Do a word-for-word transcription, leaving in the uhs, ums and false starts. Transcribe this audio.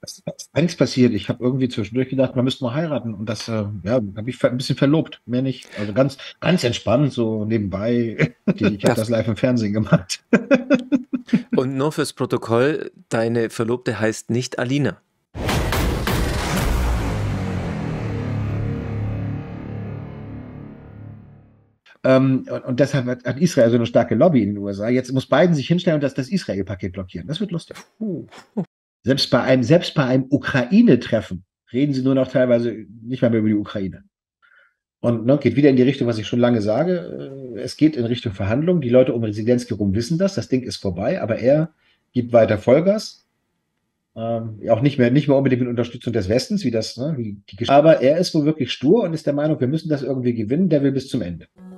Es ist nichts passiert. Ich habe irgendwie zwischendurch gedacht, man müsste mal heiraten. Und das, äh, ja, habe ich ver- ein bisschen verlobt. Mehr nicht. Also ganz, ganz entspannt, so nebenbei. Die, ich habe Ja, das live im Fernsehen gemacht. und nur fürs Protokoll, deine Verlobte heißt nicht Alina. Ähm, und, und deshalb hat, hat Israel so eine starke Lobby in den U S A. Jetzt muss Biden sich hinstellen und das, das Israel-Paket blockieren. Das wird lustig. Puh. Selbst bei einem, selbst bei einem Ukraine-Treffen reden sie nur noch teilweise nicht mal mehr über die Ukraine. Und ne, geht wieder in die Richtung, was ich schon lange sage. Äh, Es geht in Richtung Verhandlungen. Die Leute um Zelensky rum wissen das. Das Ding ist vorbei, aber er gibt weiter Vollgas. Ähm, auch nicht mehr, nicht mehr unbedingt mit Unterstützung des Westens, wie das, ne, wie die Gesch- aber er ist wohl wirklich stur und ist der Meinung, wir müssen das irgendwie gewinnen. Der will bis zum Ende.